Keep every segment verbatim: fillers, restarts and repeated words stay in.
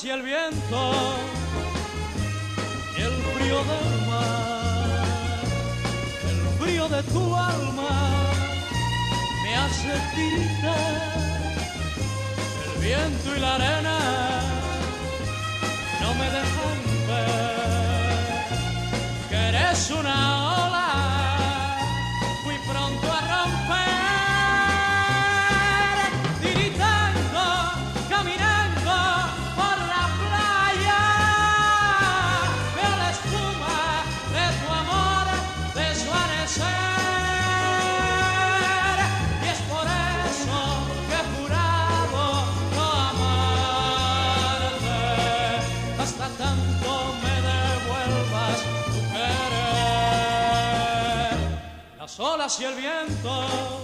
olas y el viento y el frío del mar, el frío de tu alma me hace tiritar. El viento y la arena no me dejan ver que eres una ola muy pronto a romper, tiritando, caminando por la playa. Veo la espuma de tu amor desvanecer, y es por eso que he jurado no amarte hasta tanto me devuelvas tu querer. Las olas y el viento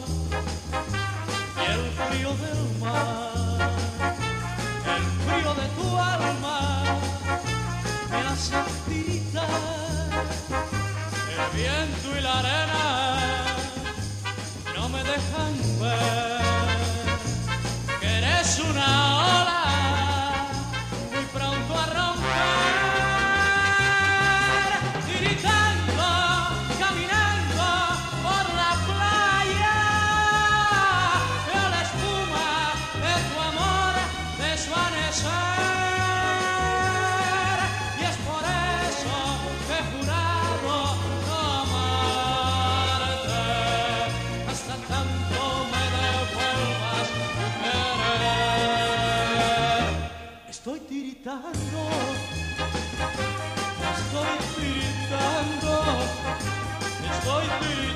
y el frío del mar, el frío de tu alma me hace tiritar. El viento y la arena no me dejan ver que eres una ola muy pronto a romper, tiritando, caminando por la playa. Veo la espuma de tu amor desvanecer, y es por eso que he jurado no amarte hasta tanto me devuelvas tu querer. Estoy tiritando, estoy tiritando, estoy tiritando.